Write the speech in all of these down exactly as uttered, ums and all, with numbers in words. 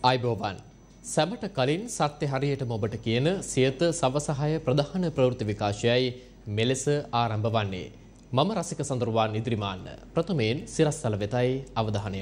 අයිබෝවන් සැමට කලින් සත්‍ය හරියටම ඔබට කියන සියත සවසහය ප්‍රධාන ප්‍රවෘත්ති විකාශයයි මෙලෙස ආරම්භ වන්නේ. මම රසික සඳරුවාන් ඉදිරිමාන්න. ප්‍රථමයෙන් සිරස්තල වෙතයි අවධානය.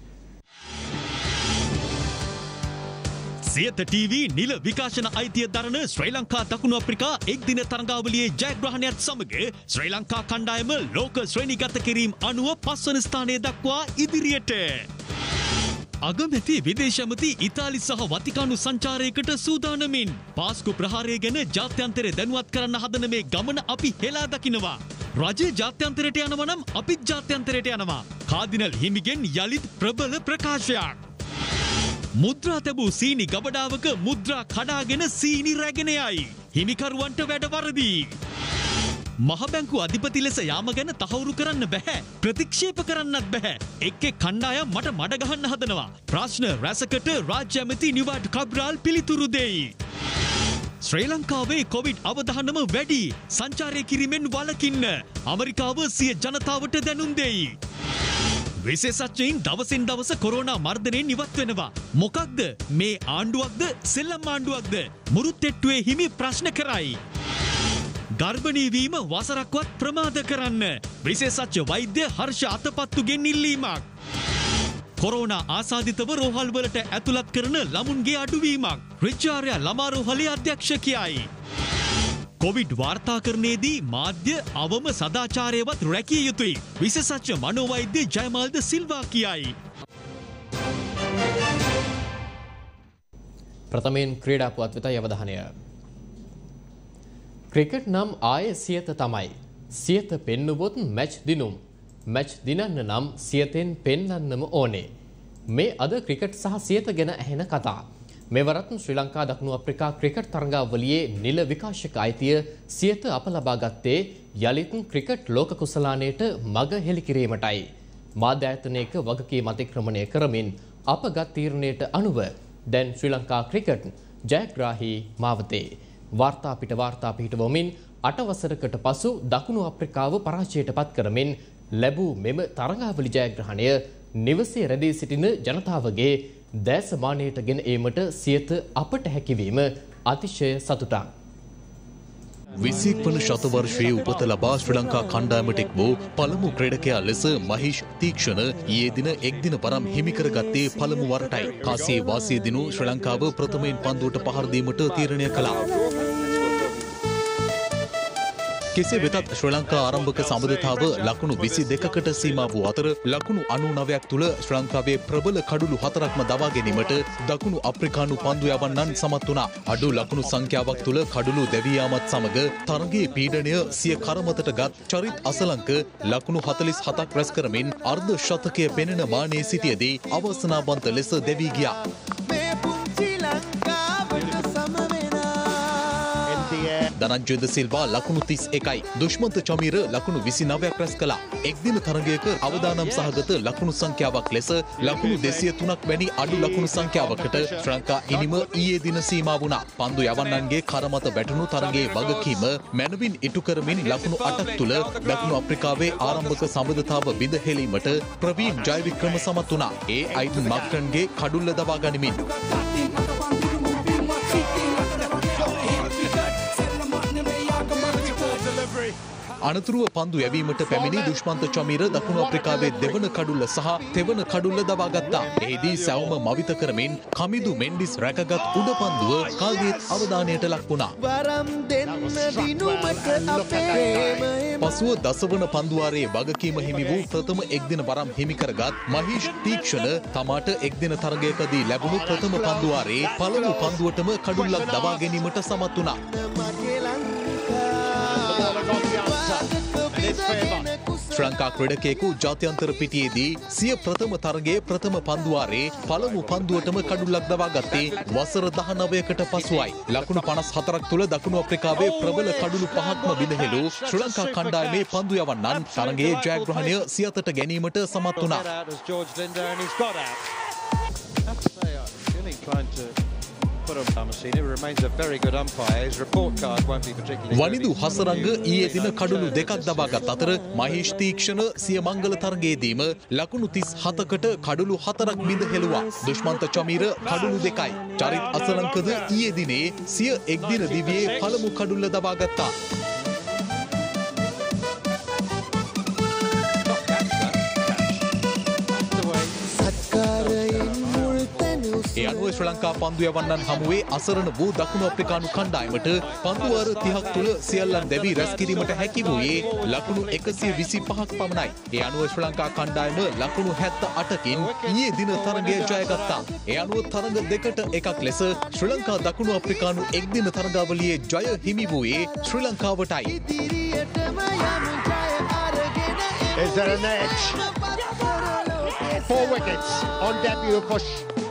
සියත ටීවී නිල විකාශන අයිතිය දරන ශ්‍රී ලංකා දකුණු අප්‍රිකා එක් දින තරඟාවලියේ ජයග්‍රහණයත් සමග ශ්‍රී ලංකා කණ්ඩායම ලෝක ශ්‍රේණිගත කිරීම අනුව පස්වන ස්ථානය දක්වා ඉදිරියට. අගමැති විදේශ ඇමති ඉතාලි සහ වතිකානු සංචාරයකට සූදානමින් පාස්කු ප්‍රහාරය ගැන ජාත්‍යන්තරය දැනුවත් කරන්න හදන මේ ගමන අපි හෙලා දකිනවා. රජය ජාත්‍යන්තරයට යනවා නම් අපිත් ජාත්‍යන්තරයට යනවා. කාදිනල් හිමිගෙන් යළිත් ප්‍රබල ප්‍රකාශයක්. මුද්‍රා තැබූ සීනි ගබඩාවක මුද්‍රා කඩාගෙන සීනි රැගෙන යයි. හිමිකරුවන්ට වැඩ වරදී. මහ බැංකු අධිපති ලෙස යාම ගැන තහවුරු කරන්න බැහැ. ප්‍රතික්ෂේප කරන්නත් බැහැ. එක් එක් කණ්ඩායම් මට මඩ ගහන්න හදනවා. ප්‍රශ්න රැසකට රාජ්‍ය ඇමති නිවාඩ් කබ්‍රාල් පිළිතුරු දෙයි. ශ්‍රී ලංකාවේ කොවිඩ් අවධානම වැඩි. සංචාරය කිරීමෙන් වළකින්න ඇමරිකාව සිය ජනතාවට දැනුම් දෙයි. විශේෂඥයින් දවසින් දවස කොරෝනා මර්ධනයෙන් ඉවත් වෙනවා. මොකක්ද මේ ආණ්ඩුවක්ද සෙල්ලම් ආණ්ඩුවක්ද? මුරුත්තෙට්ටුවේ හිමි ප්‍රශ්න කරයි. ගර්භණී වීම වසරක්වත් ප්‍රමාද කරන්න විශේෂඥ වෛද්‍ය හර්ෂ අතපත්තුගෙන් ඉල්ලීමක්. කොරෝනා ආසාදිතව රෝහල් වලට ඇතුළත් කරන ළමුන්ගේ අඩුවීමක්. රිචාර්යා ළමා රෝහලේ අධ්‍යක්ෂකයයි. කොවිඩ් වාර්තාකරණයේදී මාධ්‍ය අවම සදාචාරයවත් රැකිය යුතුයි. විශේෂඥ මනෝවෛද්‍ය ජයමාල්ද සිල්වා කියයි. ප්‍රථමයෙන් ක්‍රීඩා පුවත් වෙතයි අවධානය. ක්‍රිකට් නම් ආයේ සියත තමයි. සියත පෙන්නුවොත් මැච් දිනුම්. මැච් දිනන්න නම් සියතෙන් පෙන්නන්නම ඕනේ. මේ අද ක්‍රිකට් සහ සියත ගැන ඇහෙන කතා. මෙවරත් ශ්‍රී ලංකා දකුණු අප්‍රිකා ක්‍රිකට් තරඟාවලියේ නිල විකාශක අයිතිය සියත අප ලබා ගත්තේ යළිත් ක්‍රිකට් ලෝක කුසලානයට මග හෙළි කිරීමටයි. මාධ්‍ය ආයතනයක වගකීම් අතික්‍රමණය කරමින් අපගත් තීරණයට අනුව දැන් ශ්‍රී ලංකා ක්‍රිකට් ජයග්‍රාහී මාවතේ. වාර්තා පිට වාර්තා පිටවමින් අට වසරකට පසු දකුණු අප්‍රිකාව පරාජයට පත් කරමින් ලැබූ මෙම තරඟාවලි ජයග්‍රහණය නිවසේ රැඳී සිටින ජනතාවගේ දැසමානයට ගෙන ඒමට සියත අපට හැකිවීම අතිශය සතුටක්. විසික් වන ශතවර්ෂයේ උපත ලබා ශ්‍රී ලංකා කණ්ඩායමට එක් වූ පළමු ක්‍රීඩකයා ලෙස මහේෂ් තීක්ෂණ ඊයේ දින එක් දින වරම් හිමි කරගත්තේ පළමු වරටයි. කාසියේ වාසිය දිනු ශ්‍රී ලංකාව ප්‍රථමයෙන් පන්දුවට පහර දීමට තීරණය කළා. කෙසේ වෙතත් ශ්‍රී ලංකා ආරම්භක සම්බන්ධතාව ලකුණු විසි දෙකකට සීමා වූ අතර ලකුණු අනූනවයක් තුළ ශ්‍රී ලංකාවේ ප්‍රබල කඩුළු හතරක්ම දවා ගැනීමට දකුණු අප්‍රිකානු පන්දු යවන්නන් සමත් වුණා. අඩු ලකුණු සංඛ්‍යාවක් තුළ කඩුළු දැවී යාමත් සමග තරගයේ පීඩනය සිය කරමතට ගත් චරිත් අසලංක ලකුණු හතළිස් හතක් රැස් කරමින් අර්ධ ශතකය පෙනෙන මානයේ සිටියේදී අවසනාවන්ත ලෙස දැවී ගියා. දනංජයද සිල්වා ලකුණු තිස් එකයි. දුෂ්මන්ත චමීර ලකුණු විසි නවයක් රැස් කළා. එක් දින තරගයක අවදානම් සහගත ලකුණු සංඛ්‍යාවක් ලෙස ලකුණු දෙසිය තුනක් වැනි අඩු ලකුණු සංඛ්‍යාවකට ශ්‍රී ලංකා ඉනිම ඊයේ දින සීමා වුණා. පන්දු යවන්නන්ගේ කරමත වැටුණු තරගයේ වගකීම මැනවින් ඉටු කරමින් ලකුණු අටක් තුළ දකුණු අප්‍රිකාවේ ආරම්භක සම්බන්ධතාව බිඳ හෙළීමට ප්‍රවීන් ජයවික්‍රම සමත් වුණා. ඒ අයිටන් මාක්ටන්ගේ කඩුල්ල දවා ගනිමින්. අනතුරුව පන්දු යැවීමට පැමිණි දුෂ්මන්ත චමීර දකුණු අප්‍රිකාවේ දෙවන කඩුල්ල සහ තෙවන කඩුල්ල දවා ගත්තා. එහිදී සැවම මවිත කරමින් කමිදු මෙන්ඩිස් රැකගත් උඩ පන්දුව කල්ගේත් අවධානයට ලක් වුණා. පසුව දසවන පන්දුවාරයේ වගකීම හිමි වූ ප්‍රථම එක්දින වරම් හිමි කරගත් මහේෂ් තීක්ෂණ තමාට එක්දින තරගයකදී ලැබුණු ප්‍රථම පන්දුවාරයේ පළමු පන්දුවටම කඩුල්ලක් දවා ගැනීමට සමත් වුණා. ශ්‍රී ලංකා ක්‍රීඩකයෙකු ජාත්‍යන්තර පිටියේදී සිය ප්‍රථම තරගයේ ප්‍රථම පන්දුවාරයේ පළමු පන්දුවටම කඩුල්ලක් දවා ගත්තේ වසර දහනවයකට පසුවයි. ලකුණු පනස් හතරක් තුළ දකුණු අප්‍රිකාවේ ප්‍රබල කඩුළු පහක්ම බිඳහෙළු ශ්‍රී ලංකා කණ්ඩායමේ පන්දු යවන්නන් තරගයේ ජයග්‍රහණය සියතට ගැනීමට සමත් වුණා. වනිදු හසරංග ඊයේ දින කඩුළු දෙකක් දබාගත් අතර මහේෂ් තීක්ෂණ සිය මංගල තරගයේදීම ලකුණු තිස් හතකට කඩුළු හතරක් බිඳ හෙළුවා. දුෂ්මන්ත චමීර කඩුළු දෙකයි. චරිත් අසලංකද ඊයේ දිනේ සිය එක්දින දිවියේ පළමු කඩුල්ල දබාගත්තා. ඒ අනුව ශ්‍රී ලංකා පන්දු යවන්නන් හමුවේ අසරණ වූ දකුණු අප්‍රිකානු කණ්ඩායමට පන්දු වාර තිහක් තුළ සියල්ලන් දැවී රැස් කිරීමට හැකි වූයේ ලකුණු එකසිය විසි පහක් පමණයි. ඒ අනුව ශ්‍රී ලංකා කණ්ඩායම ලකුණු හැත්තෑ අටකින් ඊයේ දින තරගය ජයගත්තා. ඒ අනුව තරග දෙකට එකක් ලෙස ශ්‍රී ලංකා දකුණු අප්‍රිකානු එක්දින තරගාවලියේ ජය හිමි වූයේ ශ්‍රී ලංකාවටයි. Is there an edge? Four wickets on debut for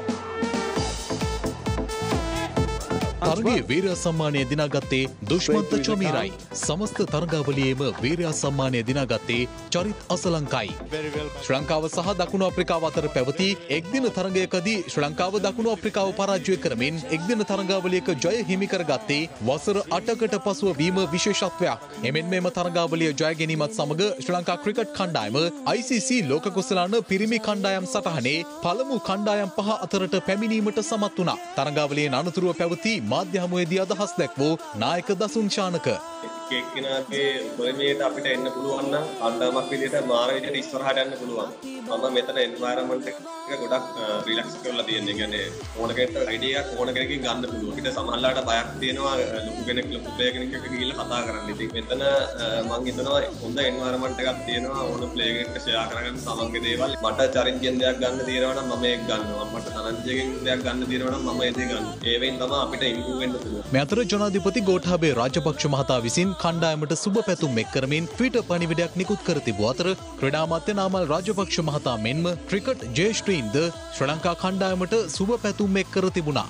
තරගයේ වීරයා සම්මානය දිනාගත්තේ දුෂ්මන්ත චමීරයි. සමස්ත තරගාවලියේම වීරයා සම්මානය දිනාගත්තේ චරිත් අසලංකයි. ශ්‍රී ලංකාව සහ දකුණු අප්‍රිකාව අතර පැවති එක්දින තරගයකදී ශ්‍රී ලංකාව දකුණු අප්‍රිකාව පරාජය කරමින් එක්දින තරගාවලියක ජය හිමි කරගත්තේ වසර අටකට පසුව වීම විශේෂත්වයක්. එමෙන් මෙම තරගාවලිය ජය ගැනීමත් සමග ශ්‍රී ලංකා ක්‍රිකට් කණ්ඩායම I C C ලෝක කුසලාන පිරිමි කණ්ඩායම් සටහනේ පළමු කණ්ඩායම් පහ අතරට පැමිණීමට සමත් වුණා. තරගාවලියේ අනතුරුව පැවති මාධ්‍ය හමුවේදී අදහස් දැක්වූ නායක දසුන් ශානක එක්කෙනාගේ උපරිමයට අපිට එන්න පුළුවන් නම් කණ්ඩායමක් විදිහට මාර විදිහට ඉස්සරහට යන්න පුළුවන්. මම මෙතන එන්වයරන්මන්ට් එක ගොඩක් රිලැක්ස් කරලා තියෙනවා. ඒ කියන්නේ ඕන කෙනෙක්ට අයිඩියා එකක් ඕන කෙනකින් ගන්න පුළුවන්. ඊට සමහරලාට බයක් තියෙනවා ලොකු කෙනෙක් ලොකු ප්ලේයර් කෙනෙක් එක්ක ගිහිල්ලා කතා කරන්න. ඉතින් මෙතන මම හිතනවා හොඳ එන්වයරන්මන්ට් එකක් තියෙනවා. ඕන ප්ලේයර් කෙනෙක්ට ෂෙයා කරගන්න තමන්ගේ දේවල්. මට චරින්ගෙන් දෙයක් ගන්න තියෙනවා නම් මම ඒක ගන්නවා. මට ධනංජයගෙන් දෙයක් ගන්න තියෙනවා නම් මම ඒක ගන්නවා. ඒ වෙයින් තමයි අපිට ඉම්ප්‍රූව් වෙන්න පුළුවන්. මේ අතර ජනාධිපති ගෝඨාභය රාජපක්ෂ මහතා විසින් කණ්ඩායමට සුබ පැතුම් එක් කරමින් ට්විටර් පණිවිඩයක් නිකුත් කර තිබූ අතර ක්‍රීඩා අමාත්‍ය නාමල් රාජපක්ෂ මහතා මෙන්ම ක්‍රිකට් ජ්‍යෙෂ්ඨීන්ද ශ්‍රී ලංකා කණ්ඩායමට සුබ පැතුම් එක් කර තිබුණා.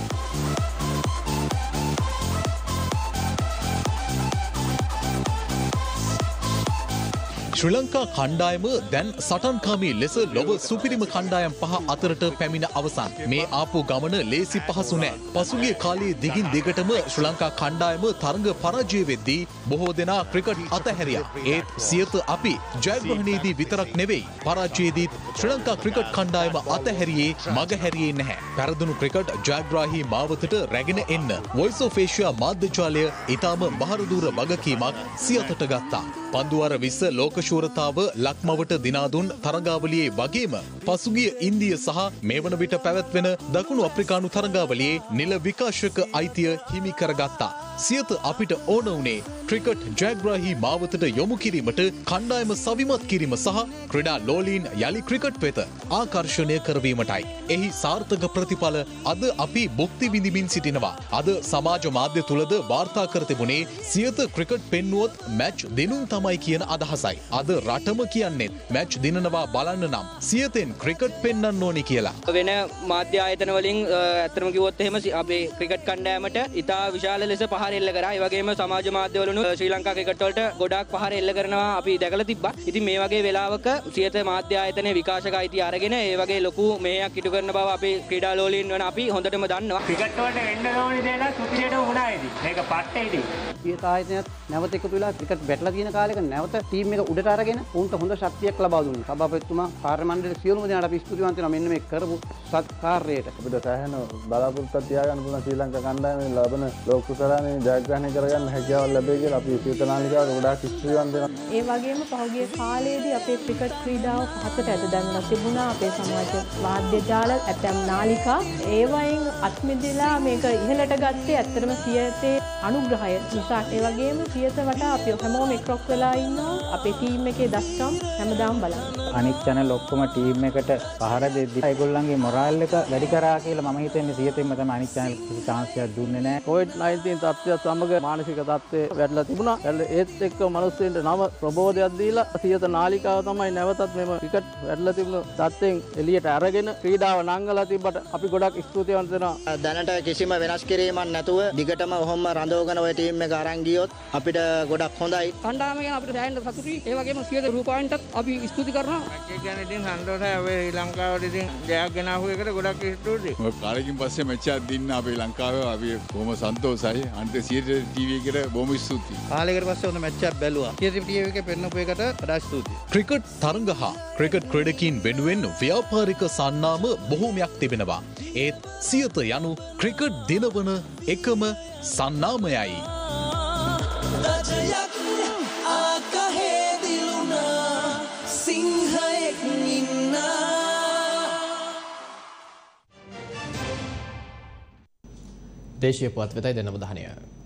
ශ්‍රී ලංකා කණ්ඩායම දැන් සටන්කාමී ලෙස ලොව සුපිරිම කණ්ඩායම් පහ අතරට පැමිණ අවසන්. මේ ආපු ගමන ලේසි පහසු නෑ. පසුගිය කාලයේ දිගින් දිගටම ශ්‍රී ලංකා කණ්ඩායම තරඟ පරාජය වෙද්දී බොහෝ දෙනා ක්‍රිකට් අතහැරියා. ඒත් සියත අපි ජයග්‍රහණයේදී විතරක් නෙවෙයි පරාජයේදීත් ශ්‍රී ලංකා ක්‍රිකට් කණ්ඩායම අතහැරියේ මග හැරියේ නැහැ. පැරදුණු ක්‍රිකට් ජයග්‍රාහී මාවතට රැගෙන එන්න වොයිස් ඔෆ් ඒෂියා මාධ්‍ය ඉතාම බහරදූර වගකීමක් සියතට ගත්තා. පන්දුවර විස්ස ලෝක ශූරතාව ලක්මවට දිනාදුන් තරගාවලියේ වගේම පසුගිය ඉන්දිය සහ මේ වන විට පැවැත්වෙන දකුණු අප්‍රිකානු තරගාවලියේ නිල විකාශක අයිතිය හිමි කරගත්තා. සියත අපිට ඕන වුණේ ක්‍රිකට් ජයග්‍රාහී මාවතට යොමු කිරීමට කණ්ඩායම සවිමත් කිරීම සහ ක්‍රීඩා ලෝලීන් යළි ක්‍රිකට් වෙත ආකර්ෂණය කරවීමටයි. එහි සාර්ථක ප්‍රතිඵල අද අපි භුක්ති විඳිමින් සිටිනවා. අද සමාජ මාධ්‍ය තුලද වාර්තා කර තිබුණේ සියත ක්‍රිකට් පෙන්නුවොත් මැච් දිනුම් තමයි කියන අදහසයි. අද රටම කියන්නේත් මැච් දිනනවා බලන්න නම් සියතෙන් ක්‍රිකට් පෙන්වන්න ඕනි කියලා. වෙන මාධ්‍ය ආයතන වලින් ඇත්තටම කිව්වොත් එහෙම අපේ ක්‍රිකට් කණ්ඩායමට ඉතා විශාල ලෙස පහර එල්ල කරා. ඒ වගේම සමාජ මාධ්‍ය වලුණු ශ්‍රී ලංකා ක්‍රිකට් වලට ගොඩාක් පහර එල්ල කරනවා අපි දැකලා තිබ්බා. ඉතින් මේ වගේ වෙලාවක සියත මාධ්‍ය ආයතනයේ විකාශක අයිතිය අරගෙන ඒ වගේ ලොකු මෙහෙයක් ඉටු කරන බව අපේ ක්‍රීඩා ලෝලීන් වන අපි හොඳටම දන්නවා. ක්‍රිකට් වලට එන්න ඕනි දේ නම් සුපිරියට වුණා ඉතින්. මේක පට්ටේ ඉතින්. සියත ආයතනයත් නැවත එකතු වෙලා ක්‍රිකට් බැටලා තියෙන කාලෙක නැවත ටීම් එක උඩට අරගෙන උන්ට හොඳ ශක්තියක් ලබා දුන්නා. සභාපතිතුමා කාර්ය මණ්ඩලයේ සියලුම දෙනාට අපි ස්තුතිවන්ත වෙනවා මෙන්න මේ කරපු සත්කාරයට. අපිට සෑහෙන බලාපොරොත්තුවක් තියාගන්න පුළුවන් ශ්‍රී ලංකා කණ්ඩායමේ ලබන ලෝක කුසලානේ ජයග්‍රහණය කරගන්න හැකියාව ලැබෙයි කියලා අපි සියත නාලිකාවට ගොඩාක් ස්තුතිවන්ත වෙනවා. ඒ වගේම පහුගිය කාලයේදී අපේ ක්‍රිකට් ක්‍රීඩාව පහතට ඇද දැමලා තිබුණා. අපේ සමාජ මාධ්‍ය ජාල ඇතැම් නාලිකා ඒ වයින් අත්මිදලා මේක ඉහළට ගත්තේ ඇත්තටම සියතේ අනුග්‍රහය නිසා. ඒ වගේම සියත වටා අපි හැමෝම එක්රොක් වෙලා ඉන්නවා. අපේ ටීම් එකේ දස්කම් හැමදාම බලන්න. අනිත් channel ඔක්කොම ටීම් එකට පහර දෙද්දි ඒගොල්ලන්ගේ මොරාල් එක වැඩි කරා කියලා මම හිතන්නේ සියතෙන්ම තමයි අනිත් channel කිසි chance එකක් දුන්නේ නැහැ. කොවිඩ් නයින්ටීන් තත්ත්වය සමග මානසික තත්ත්වය වැඩිලා තිබුණා. ඒත් එක්ක මිනිස්සුන්ට නව ප්‍රබෝධයක් දීලා සියත නාලිකාව තමයි නැවතත් මෙම ක්‍රිකට් වැඩිලා තිබුණු තත්ත්වෙන් එළියට අරගෙන ක්‍රීඩාව නංගලා තිබ්බට අපි ගොඩක් ස්තුතිවන්ත වෙනවා. දැනට කිසිම වෙනස් කිරීමක් නැතුව දිගටම ඔහොම රඳවගෙන ওই ටීම් එක අරන් ගියොත් අපිට ගොඩක් හොඳයි. කණ්ඩායම ගැන අපිට සෑහෙන සතුටුයි. ඒ වගේම සියත රූපවාහිනියටත් අපි ස්තුති කරනවා. ඒ කියන්නේ ඉතින් සන්තෝෂයි අපේ ශ්‍රී ලංකාවට ඉතින් ජයක් ගෙනාවු එකට ගොඩක් ස්තුතියි. ඔය කාලෙකින් පස්සේ මැච් එකක් දින්න අපේ ලංකාවේ අපි බොහොම සන්තෝෂයි. අන්ත සියත ටීවී එකට බොහොම ස්තුතියි. කාලයකට පස්සේ ඔන්න මැච් එකක් බැලුවා. සියත ටීවී එකේ පෙන්නපු එකට වඩා ස්තුතියි. ක්‍රිකට් තරඟ හා ක්‍රිකට් ක්‍රීඩකින් වෙනුවෙන් ව්‍යාපාරික සන්නාම බොහෝමයක් තිබෙනවා. ඒත් සියත යනු ක්‍රිකට් දිනවන එකම සන්නාමයයි. දේශීය පුවත් වෙතයි දෙන අවධානය.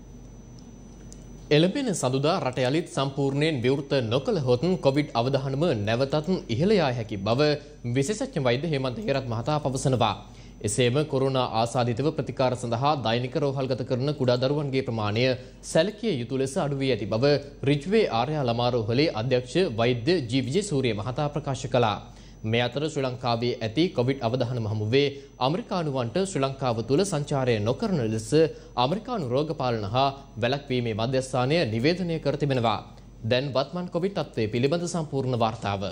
එළඹෙන සඳුදා රට යලිත් සම්පූර්ණයෙන් විවෘත නොකළහොත් කොවිඩ් අවධානම නැවතත් ඉහළ යා හැකි බව විශේෂඥ වෛද්‍ය හේමන්ත හේරත් මහතා පවසනවා. එසේම කොරෝනා ආසාදිතව ප්‍රතිකාර සඳහා දෛනික රෝහල්ගත කරන කුඩා දරුවන්ගේ ප්‍රමාණය සැලකිය යුතු ලෙස අඩු වී ඇති බව රිජ්වේ ආර්යා ළමා රෝහලේ අධ්‍යක්ෂ වෛද්‍ය ජී විජේසූරිය මහතා ප්‍රකාශ කළා. මේ අතර ශ්‍රී ලංකාවේ ඇති කොවිඩ් අවධානම හමුවේ ඇමරිකානුවන්ට ශ්‍රී ලංකාව තුළ සංචාරය නොකරන ලෙස ඇමරිකානු රෝගපාලන හා වැළැක්වීමේ මධ්‍යස්ථානය නිවේදනය කර තිබෙනවා. දැන් වත්මන් කොවිඩ් තත්ත්වය පිළිබඳ සම්පූර්ණ වාර්තාව.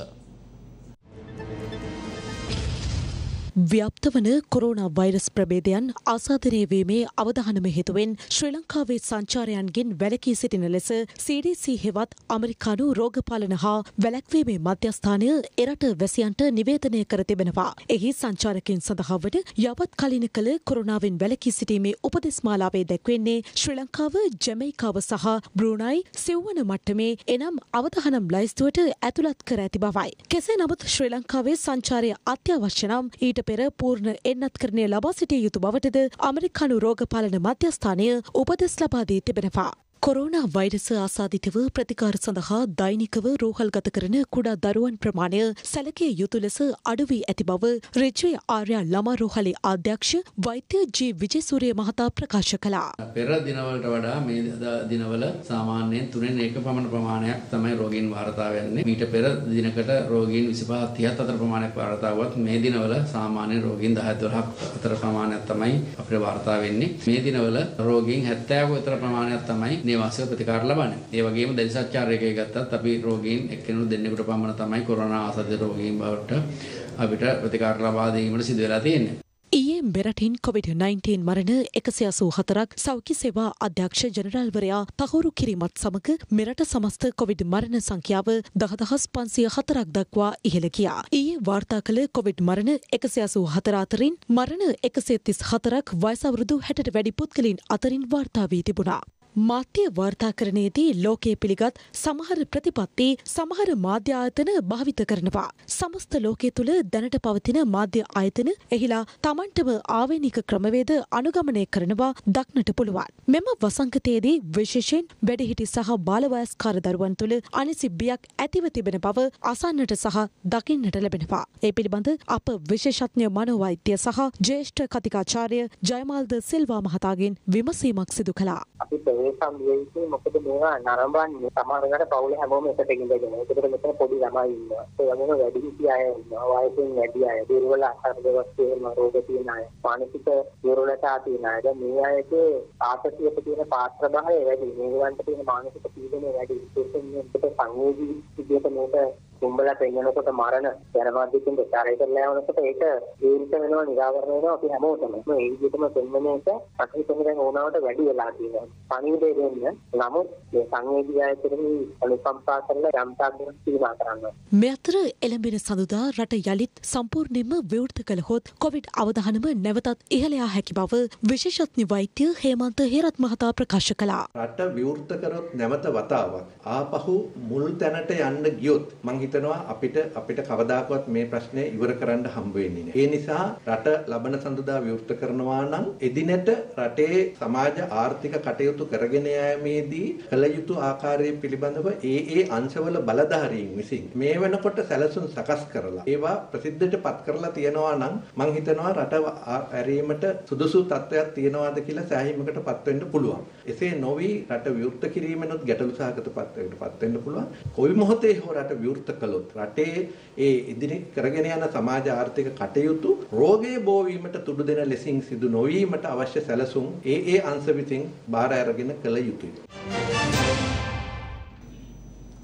ව්‍යාප්ත වන කොරෝනා වෛරස් ප්‍රභේදයන් ආසාදනය වීමේ අවධානම හේතුවෙන් ශ්‍රී ලංකාවේ සංචාරයන්ගෙන් වැළකී සිටින ලෙස සී ඩී සී හෙවත් ඇමරිකානු රෝගපාලන හා වැළැක්වීමේ මධ්‍යස්ථානය එරට වැසියන්ට නිවේදනය කර තිබෙනවා. එහි සංචාරකයන් සඳහා වන යවත් කලින කළ කොරෝනාවෙන් වැළකී සිටීමේ උපදෙස් මාලාවේ දැක්වෙන්නේ ශ්‍රී ලංකාව, ජමයිකාව සහ බ්‍රූනයි සිව්වන මට්ටමේ එනම් අවධානම් ලයිස්තුවට ඇතුළත් කර ඇති බවයි. කෙසේ නමුත් ශ්‍රී ලංකාවේ සංචාරය අත්‍යවශ්‍ය නම් ඊට පෙර පූර්ණ එන්නත්කරණය ලබා සිටිය යුතු බවටද ඇමරිකානු රෝගපාලන මධ්‍යස්ථානය උපදෙස් ලබා දී තිබෙනවා. කොරෝනා වෛරස ආසාදිතව ප්‍රතිකාර සඳහා දෛනිකව රෝහල්ගත කරන කුඩා දරුවන් ප්‍රමාණය සැලකිය යුතු ලෙස අඩු වී ඇති බව රිජ්වේ ආර්යා ළමා රෝහලේ අධ්‍යක්ෂ වෛද්‍ය ජී විජේසූරිය මහතා ප්‍රකාශ කළා. පෙර දිනවලට වඩා මේ දිනවල සාමාන්‍යයෙන් තුනෙන් එක පමණ ප්‍රමාණයක් තමයි රෝගීන් වාර්තා වෙන්නේ. මීට පෙර දිනකට රෝගීන් විසිපහ තිහක් අතර ප්‍රමාණයක් වාර්තා වුවත් මේ දිනවල සාමාන්‍යයෙන් රෝගීන් දහ දොළහක් අතර ප්‍රමාණයක් තමයි අපිට වාර්තා වෙන්නේ. මේ දිනවල රෝගීන් හැත්තෑවක අතර ප්‍රමාණයක් තමයි නිවාසික ප්‍රතිකාර ලබන්නේ. ඒ වගේම දැඩිසත්චාරයකේ ගත්තත් අපි රෝගීන් එක්කෙනෙකු දෙන්නෙකුට පමණ තමයි කොරෝනා ආසාදිත රෝගීන් බවට අපිට ප්‍රතිකාර ලබා දීමට සිදු වෙලා තියෙන්නේ. ඊයේ මෙරටින් කොවිඩ් නයින්ටීන් මරණ එකසිය අසූ හතරක් සෞඛ්‍ය සේවා අධ්‍යක්ෂ ජනරාල්වරයා තහවුරු කිරීමත් සමග මෙරට සමස්ත කොවිඩ් මරණ සංඛ්‍යාව දහදහස් පන්සිය හතරක් දක්වා ඉහළ ගියා. ඊයේ වාර්තා කළ කොවිඩ් මරණ එකසිය අසූ හතර අතරින් මරණ එකසිය තිස් හතරක් වයස අවුරුදු හැටට වැඩි පුද්ගලයන් අතරින් වාර්තා වී තිබුණා. මාධ්‍ය වාර්තාකරණයේදී ලෝකයේ පිළිගත් සමහර ප්‍රතිපත්ති සමහර මාධ්‍ය ආයතන භාවිත කරනවා. සමස්ත ලෝකයේ තුල දැනට පවතින මාධ්‍ය ආයතන එහිලා Tamanටම ආවේනික ක්‍රමවේද අනුගමනය කරනවා දක්නට පුළුවන්. මෙම වසංගතයේදී විශේෂයෙන් වැඩිහිටි සහ බාලවයස්කාර දරුවන් තුල අනිසි බියක් ඇතිව තිබෙන බව අසන්නට සහ දකින්නට ලැබෙනවා. ඒ පිළිබඳ අප විශේෂඥ මනෝවෛද්‍ය සහ ජ්‍යෙෂ්ඨ කතිකාචාර්ය ජයමාල්ද සිල්වා මහතාගෙන් විමසීමක් සිදු කළා. සම්බන්ධයෙන් මොකද මේවා නරඹන්නේ සමහරකට පවුලේ හැමෝම එකට ඉඳගෙන. ඒකට මෙතන පොඩි ළමයි ඉන්නවා. ඒ වගේම වැඩිහිටි අය ඉන්නවා. වයසින් වැඩි අය, දුර්වල ආහාරවස්තුන් රෝග තියෙන අය, මානසික දුර්වලතා තියෙන අය. දැන් මේ අයගේ ආතතියට තියෙන පාත්‍ර භාවය වැඩි. මේවන්ට තියෙන මානසික පීඩනය වැඩි. විශේෂයෙන්ම සංවේදී විදියට මේක කුඹලා පෙන්නනකොට මරණ ජනමාධ්‍යකින් ප්‍රචාරය කරලා යනකොට ඒක ජීවිත වෙනවා, නිරාවරණය වෙනවා අපි හැමෝටම. මේ විදිහටම පෙන්වන එක අපි කියන්නේ ඕනාවට වැඩි වෙලා තියෙනවා. පණිවිඩය දෙන්න. නමුත් මේ සංවේදී ආයතනෙහි අනුකම්පා කරලා යම් තාක්ෂණ සීමා කරනවා. මේ අතර එළඹෙන සඳුදා රට යලිත් සම්පූර්ණයෙන්ම විවෘත කළහොත් කොවිඩ් අවධානම නැවතත් ඉහළ යා හැකි බව විශේෂඥ වෛද්‍ය හේමන්ත හේරත් මහතා ප්‍රකාශ කළා. රට විවෘත කරොත් නැවත වතාවක් ආපහු මුල් තැනට යන්න ගියොත් මං හිතනවා අපිට අපිට කවදාකවත් මේ ප්‍රශ්නේ ඉවර කරන්න හම්බ වෙන්නේ නැහැ. ඒ නිසා රට ලබන සඳුදා විවෘත කරනවා නම් එදිනට රටේ සමාජ ආර්ථික කටයුතු කරගෙන යාමේදී කළ යුතු ආකාරය පිළිබඳව ඒ ඒ අංශවල බලධාරීන් විසින් මේ වෙනකොට සැලසුම් සකස් කරලා ඒවා ප්‍රසිද්ධයට පත් කරලා තියනවා නම් මං හිතනවා රට ඇරීමට සුදුසු තත්ත්වයක් තියනවාද කියලා සෑහීමකට පත් වෙන්න පුළුවන්. එසේ නොවි රට විවෘත කිරීමනොත් ගැටලු සහගත තත්ත්වයකට පත් වෙන්න පුළුවන්. කොයි මොහොතේ හෝ රට විවෘත කළොත් රටේ ඒ ඉදිරි කරගෙන යන සමාජ ආර්ථික කටයුතු රෝගයේ බෝ වීමට තුඩු දෙන ලෙසින් සිදු නොවීමට අවශ්‍ය සැලසුම් ඒ ඒ අංශ විසින් බාර අරගෙන කළ යුතුයි.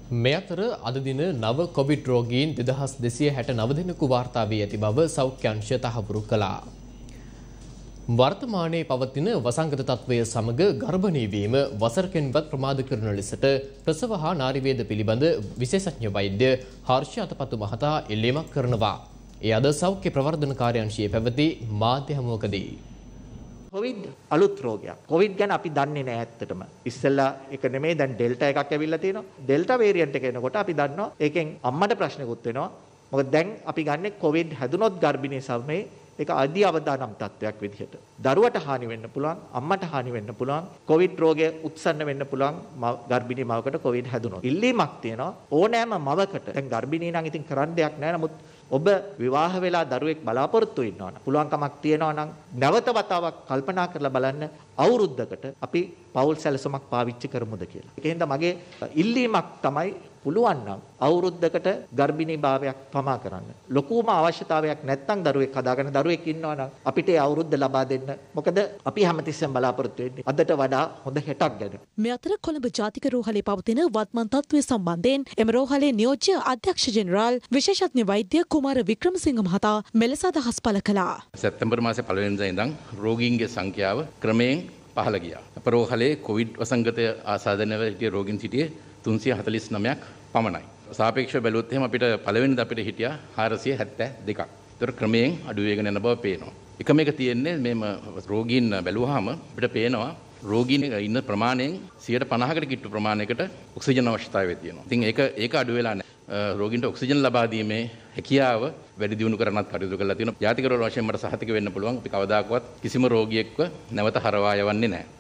මේ අතර අද දින නව කොවිඩ් රෝගීන් දෙදහස් දෙසිය හැට නව දෙනෙකු වාර්තා වී ඇති බව සෞඛ්‍ය අංශය තහවුරු කළා. වර්තමානයේ පවතින වසංගත තත්ත්වය සමග ගර්භණී වීම වසරකින්වත් ප්‍රමාද කරන ලෙසට ප්‍රසව හා නාරි වේද පිළිබඳ විශේෂඥ වෛද්‍ය හර්ෂ අතපතු මහතා ඉල්ලීමක් කරනවා. ඒ අද සෞඛ්‍ය ප්‍රවර්ධන කාර්යාංශයේ පැවති මාධ්‍ය හමුවකදී කොවිඩ් අලුත් රෝගයක්. කොවිඩ් ගැන අපි දන්නේ නැහැ ඇත්තටම. ඉස්සෙල්ලා එක නෙමෙයි දැන් ඩෙල්ටා එකක් ඇවිල්ලා තියෙනවා. ඩෙල්ටා වේරියන්ට් එක එනකොට අපි දන්නවා ඒකෙන් අම්මට ප්‍රශ්නකුත් වෙනවා. මොකද දැන් අපි ගන්නේ කොවිඩ් හැදුනොත් ගර්භිණී සමයේ ඒක අධි අවදානම් තත්වයක් විදිහට. දරුවට හානි වෙන්න පුළුවන්, අම්මට හානි වෙන්න පුළුවන්, කොවිඩ් රෝගය උත්සන්න වෙන්න පුළුවන් ගර්භිණී මවකට කොවිඩ් හැදුනොත්. ඉල්ලීමක් තියෙනවා ඕනෑම මවකට. දැන් ගර්භිණී නම් ඉතින් කරන්න දෙයක් නැහැ. නමුත් ඔබ විවාහ වෙලා දරුවෙක් බලාපොරොත්තු වෙනවා නම් පුළුවන්කමක් තියෙනවා නම් නැවත වතාවක් කල්පනා කරලා බලන්න අවුරුද්දකට අපි පෞල් සැලසුමක් පාවිච්චි කරමුද කියලා. ඒකෙන්ද මගේ ඉල්ලීමක් තමයි පුළුවන් නම් අවුරුද්දකට ගර්භිණී භාවයක් පමා කරන්න. ලොකුම අවශ්‍යතාවයක් නැත්නම් දරුවෙක් හදාගන්න දරුවෙක් ඉන්නවා නම් අපිට ඒ අවුරුද්ද ලබා දෙන්න. මොකද අපි හැමතිස්සෙම බලාපොරොත්තු වෙන්නේ අදට වඩා හොඳ හෙටක් ගැන. මේ අතර කොළඹ ජාතික රෝහලේ පවතින වත්මන් තත්ත්වය සම්බන්ධයෙන් එම රෝහලේ නියෝජ්‍ය අධ්‍යක්ෂ ජෙනරාල් විශේෂඥ වෛද්‍ය කුමාර වික්‍රමසිංහ මහතා මෙලෙස අදහස් පළ කළා. සැප්තැම්බර් මාසේ පළවෙනි දිනදා ඉඳන් රෝගීන්ගේ සංඛ්‍යාව ක්‍රමයෙන් පහළ ගියා. අප රෝහලේ කොවිඩ් වසංගතය ආසාදනව සිටිය රෝගීන් සිටියේ තුන්සිය හතළිස් නවයක් පමණයි. සාපේක්ෂව බැලුවොත් එහෙම අපිට පළවෙනිද අපිට හිටියා හාරසිය හැත්තෑ දෙකක්. ඒතර ක්‍රමයෙන් අඩු වෙගෙන යන බව පේනවා. එකම එක තියෙන්නේ මේම රෝගීන් බැලුවාම අපිට පේනවා රෝගීන් ඉන්න ප්‍රමාණයෙන් සියයට පනහකට කිට්ටු ප්‍රමාණයකට ඔක්සිජන් අවශ්‍යතාවය තියෙනවා. ඉතින් ඒක ඒක අඩු වෙලා නැහැ. රෝගීන්ට ඔක්සිජන් ලබා දීමේ හැකියාව වැඩි දියුණු කරන්නත් කටයුතු කරලා තියෙනවා. ජාතික රෝග වශයෙන් මට සහතික වෙන්න පුළුවන් අපි කවදාකවත් කිසිම රෝගියෙක්ව නැවත හරවා යවන්නේ නැහැ.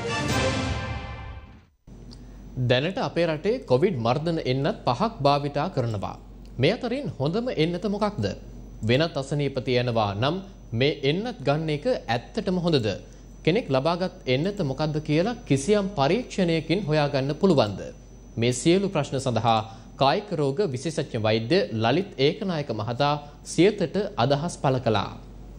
දැනට අපේ රටේ කොවිඩ් මර්ධන එන්නත් පහක් භාවිතා කරනවා. මේ අතරින් හොඳම එන්නත මොකක්ද? වෙනත් අසනීප තියෙනවා නම් මේ එන්නත් ගන්න එක ඇත්තටම හොඳද? කෙනෙක් ලබාගත් එන්නත මොකක්ද කියලා කිසියම් පරීක්ෂණයකින් හොයාගන්න පුළුවන්ද? මේ සියලු ප්‍රශ්න සඳහා කායික රෝග විශේෂඥ වෛද්‍ය ලලිත් ඒකනායක මහතා සියතට අදහස් පළ කළා.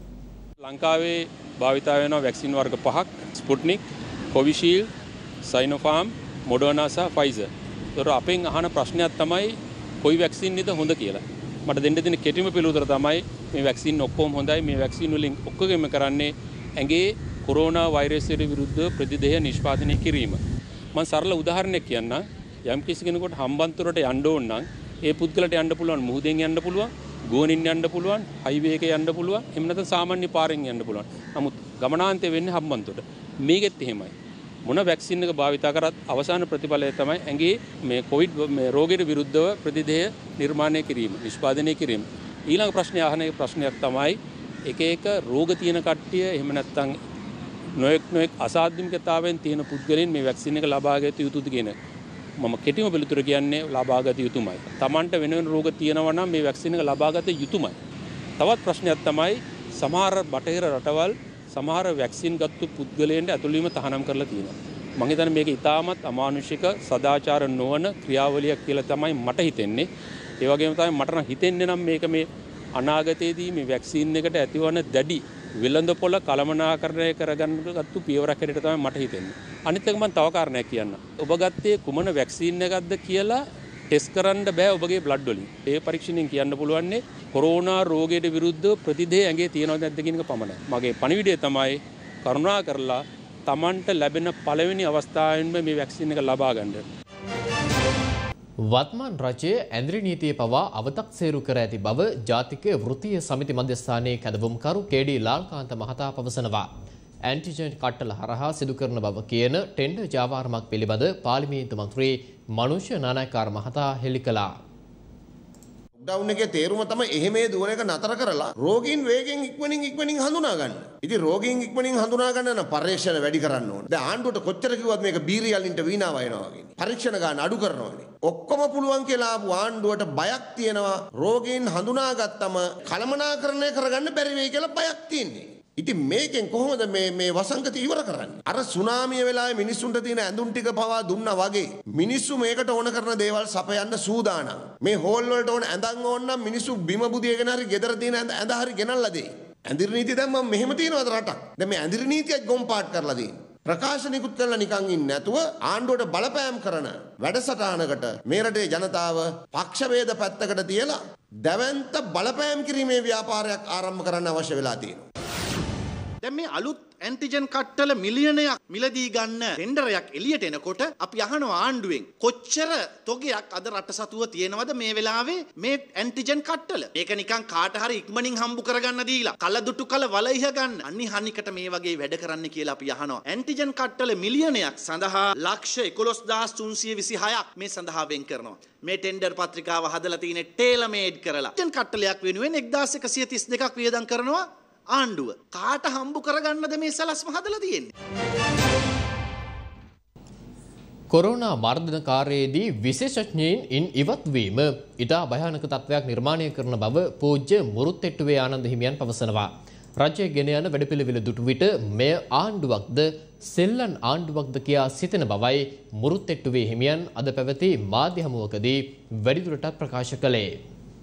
ලංකාවේ භාවිතා වෙන වැක්සින් වර්ග පහක් ස්පුට්නික්, කොවිෂීල්ඩ්, සයිනෝෆාර්ම්, මොඩර්නා සහ ෆයිසර්. ඒතර අපෙන් අහන ප්‍රශ්නයක් තමයි කොයි වැක්සින් නේද හොඳ කියලා. මට දෙන්න දෙන කෙටිම පිළිතුර තමයි මේ වැක්සින් ඔක්කොම හොඳයි. මේ වැක්සින් වලින් ඔක්කොගෙම කරන්නේ ඇඟේ කොරෝනා වෛරසයට විරුද්ධ ප්‍රතිදේහ නිෂ්පාදනය කිරීම. මම සරල උදාහරණයක් කියන්නම්. යම් කිසි කෙනෙකුට හම්බන්තොටට යන්න ඕන නම් ඒ පුද්ගලට යන්න පුළුවන් මුහුදෙන් යන්න පුළුවන්, ගුවනින් යන්න පුළුවන්, හයිවේ එකේ යන්න පුළුවන්, එහෙම නැත්නම් සාමාන්‍ය පාරෙන් යන්න පුළුවන්. නමුත් ගමනාන්තය වෙන්නේ හම්බන්තොට. මේකෙත් එහෙමයි. මොන වැක්සින් එක භාවිතා කරත් අවසාන ප්‍රතිඵලය තමයි ඇඟේ මේ කොවිඩ් මේ රෝගයට විරුද්ධව ප්‍රතිදේහ නිර්මාණය කිරීම, නිෂ්පාදනය කිරීම. ඊළඟ ප්‍රශ්නය අහන ප්‍රශ්නයක් තමයි එක එක රෝග තියෙන කට්ටිය එහෙම නැත්නම් නොඑක් නොඑක් අසාධ්‍යමිකතාවෙන් තියෙන පුද්ගලයන් මේ වැක්සින් එක ලබා ගත යුතුද කියන මම කෙටිම පිළිතුර කියන්නේ ලබා ගත යුතුමයි. Tamanට වෙන වෙන රෝග තියෙනවා නම් මේ වැක්සින් එක ලබා ගත යුතුමයි. තවත් ප්‍රශ්නයක් තමයි සමහර බටහිර රටවල් සමහර වැක්සින් ගත්තු පුද්ගලයන්ට ඇතුළු වීම තහනම් කරලා තියෙනවා. මම හිතන්නේ මේක ඉතාමත් අමානුෂික සදාචාර නොවන ක්‍රියාවලියක් කියලා තමයි මට හිතෙන්නේ. ඒ වගේම තමයි මට නම් හිතෙන්නේ නම් මේක මේ අනාගතයේදී මේ වැක්සින් එකට ඇතිවන දැඩි විලඳපොළ කළමනාකරණය කරගන්නගත්තු පියවරක් හැටියට තමයි මට හිතෙන්නේ. අනිත් එක මම තව කාරණයක් කියන්න. ඔබ ගත්තේ කුමන වැක්සින් එකක්ද කියලා ටෙස්ට් කරන්න බෑ ඔබගේ බ්ලඩ් වලින්. ඒ පරීක්ෂණයෙන් කියන්න පුළුවන්නේ කොරෝනා රෝගයට විරුද්ධ ප්‍රතිදේහ ඇඟේ තියෙනවද නැද්ද කියන එක පමණයි. මගේ පණිවිඩය තමයි කරුණා කරලා Tamanට ලැබෙන පළවෙනි අවස්ථාවෙන්ම මේ වැක්සින් එක ලබා ගන්න. වත්මන් රජයේ ඇඳරි නීතිය පවා අවතක්සේරු කර ඇති බව ජාතික වෘත්තීය සමිති මධ්‍යස්ථානයේ කැදවුම්කරු කේ.ඩී. ලාල්කාන්ත මහතා පවසනවා. ඇන්ටිජන් කට්ටල හරහා සිදු කරන බව කියන ටෙන්ඩර් ජාවාරමක් පිළිබඳ පාර්ලිමේන්තු මන්ත්‍රී මනුෂ්‍ය නානායක්කාර මහතා හෙළි කළා. ලොක්ඩවුන් එකේ තේරුම තමයි එහෙමේ දුවන එක නතර කරලා රෝගීන් වේගෙන් ඉක්මනින් ඉක්මනින් හඳුනා ගන්න. ඉතින් රෝගීන් ඉක්මනින් හඳුනා ගන්න නම් පරීක්ෂණ වැඩි කරන්න ඕනේ. දැන් ආණ්ඩුවට කොච්චර කිව්වත් මේක බීරියලින්ට වීණාව වෙනවා වගේ. පරීක්ෂණ ගන්න අඩු කරනවානේ. ඔක්කොම පුළුවන් කියලා ආපු ආණ්ඩුවට බයක් තියෙනවා. රෝගීන් හඳුනාගත්තම කළමනාකරණය කරගන්න බැරි වෙයි කියලා බයක් තියෙන්නේ. ඉතින් මේකෙන් කොහොමද මේ මේ වසංගතය ඉවර කරන්නේ? අර සුනාමිය වෙලාවේ මිනිස්සුන්ට තියෙන ඇඳුම් ටික පවා දුන්නා වගේ මිනිස්සු මේකට ඕන කරන දේවල් සපයන්න සූදානම්. මේ හෝල් වලට ඕන ඇඳන් ඕන නම් මිනිස්සු බිම බුදියගෙන හරි ගෙදර තියෙන ඇඳ ඇඳ හරි ගෙනල්ලා දෙයි. ඇඳිරි නීතිය දැන් මම මෙහෙම තියනවාද රටක්? දැන් මේ ඇඳිරි නීතියත් ගොම් පාට් කරලා දෙන්නේ. ප්‍රකාශ නිකුත් කරලා නිකන් ඉන්නේ නැතුව ආණ්ඩුවට බලපෑම් කරන වැඩසටහනකට මේ රටේ ජනතාව පක්ෂ වේද පැත්තකට තියලා දැවැන්ත බලපෑම් කිරීමේ ව්‍යාපාරයක් ආරම්භ කරන්න අවශ්‍ය වෙලා තියෙනවා. දැන් මේ අලුත් ඇන්ටිජන් කට්ටල මිලියනයක් මිලදී ගන්න ටෙන්ඩරයක් එළියට එනකොට අපි අහනවා ආණ්ඩුවෙන් කොච්චර තොගයක් අද රට සතුව තියෙනවද මේ වෙලාවේ මේ ඇන්ටිජන් කට්ටල. මේක නිකන් කාට හරි ඉක්මනින් හම්බු කරගන්න දීලා කල දුටු කල වලයිහ ගන්න අනිහනිකට මේ වගේ වැඩ කරන්න කියලා අපි අහනවා. ඇන්ටිජන් කට්ටල මිලියනයක් සඳහා ලක්ෂ එකොළොස් හදාස් තුන්සිය විසිහයක් මේ සඳහා වෙන් කරනවා. මේ ටෙන්ඩර් පත්‍රිකාව හදලා තියෙන්නේ ටේලමේඩ් කරලා. ඇන්ටිජන් කට්ටලයක් වෙනුවෙන් එක්දාස් එකසිය තිස් දෙකක් වියදම් කරනවා ආණ්ඩුව. කාට හම්බු කරගන්නද මේ සලස්ම හදලා තියෙන්නේ? කොරෝනා මර්ධන කාර්යයේදී විශේෂඥයින් ඉන් ඉවත් වීම ඉතා භයානක තත්ත්වයක් නිර්මාණය කරන බව පූජ්‍ය මුරුත්තෙට්ටුවේ ආනන්ද හිමියන් පවසනවා. රජය ගෙන යන වැඩපිළිවෙල දුටු විට මෙය ආණ්ඩුවක්ද සෙල්ලන් ආණ්ඩුවක්ද කියා සිතන බවයි මුරුත්තෙට්ටුවේ හිමියන් අද පැවති මාධ්‍ය හමුවකදී වැඩිදුරටත් ප්‍රකාශ කළේ.